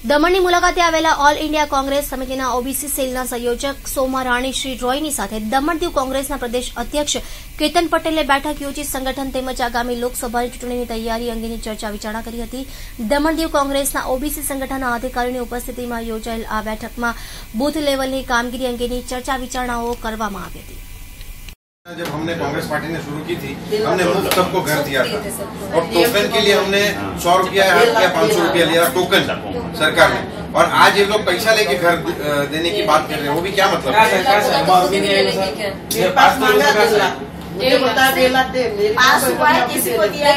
દમણની મુલાકાતે આવેલા ઓલ ઇન્ડિયા કોંગ્રેસ સમિતિના ઓબીસી સેલના સંયોજક સોમા રાણી શ્રી રોયની સાથે દમણ દીવ કોંગ્રેસના પ્રદેશ અધ્યક્ષ કેતન પટેલે બેઠક યોજી સંગઠન તેમજ આગામી લોકસભાની ચૂંટણીની તૈયારી અંગેની ચર્ચા વિચારણા કરી હતી। દમણ દીવ કોંગ્રેસના ઓબીસી સંગઠનના અધિકારીઓની ઉપસ્થિતિમાં યોજાયેલ આ બેઠકમાં બૂથ લેવલની કામગીરી અંગેની ચર્ચા વિચારણાઓ કરવામાં આવી હતી। जब हमने कांग्रेस पार्टी ने शुरू की थी, हमने मुफ्त सबको घर दिया था और टोकन के लिए हमने 100 रुपया या 500 रुपया लिया टोकन सरकार ने, और आज ये लोग पैसा लेके घर देने की बात कर रहे हैं। वो भी क्या मतलब है? किसी को दिया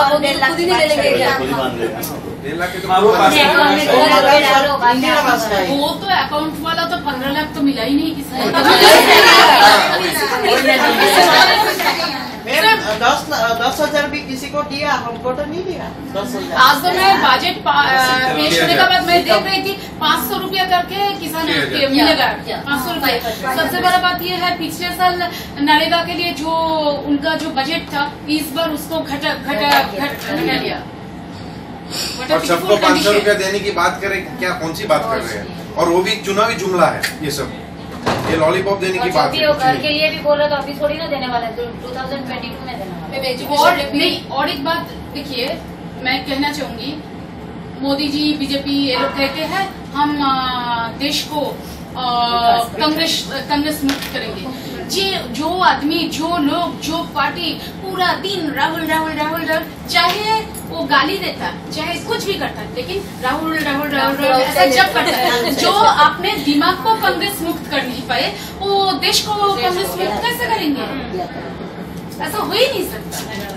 वो तो अकाउंट वाला तो 15 लाख तो मिला ही नहीं किसी 10,000 भी किसी को दिया, हमको तो नहीं दिया 10,000। आज तो मैं बजट पेश होने के बाद मैं देख रही थी 500 रुपया करके किसान मिलेगा 500 रुपया। सबसे बड़ा बात ये है पिछले साल नरेगा के लिए जो उनका जो बजट था इस बार उसको घटा लिया और सबको 500 रुपया देने की बात करें, क्या कौन सी बात कर रहे हैं? और वो भी चुनावी जुमला है ये सब, ये लॉलीपॉप देने की बात है। घर के लिए भी बोला तो अभी थोड़ी ना देने वाला है, 2022 में देने वाला है। नहीं, और एक बात देखिए, मैं कहना चाहूंगी मोदी जी बीजेपी ये लोग कहते हैं हम देश को कांग्रेस मुक्त करेंगे। जो आदमी, जो लोग, जो पार्टी पूरा दिन राहुल चाहे वो गाली देता, चाहे कुछ भी करता, लेकिन राहुल ऐसा जब करता है, जो अपने दिमाग को कांग्रेस मुक्त कर नहीं पाए वो देश को कांग्रेस मुक्त कैसे करेंगे? ऐसा हो ही नहीं सकता।